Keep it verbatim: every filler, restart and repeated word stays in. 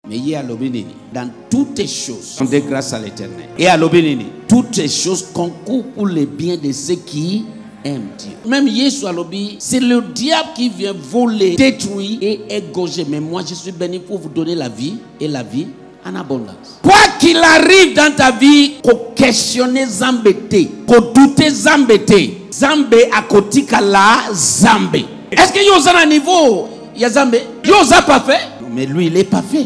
Mais il y a l'obénini. Dans toutes choses, on dit grâce à l'Éternel. Et à l'obénini, toutes ces choses concourent pour le bien de ceux qui aiment Dieu. Même Jésus à l'obéi, c'est le diable qui vient voler, détruire et égorger. Mais moi, je suis béni pour vous donner la vie et la vie en abondance. Quoi qu'il arrive dans ta vie, qu'on questionne zambete, qu'on doute zambete, zambé à côté la zambé. Est-ce que vous avez un niveau, il y a zambé? Vous avez pas fait? Mais lui, il n'est pas fait.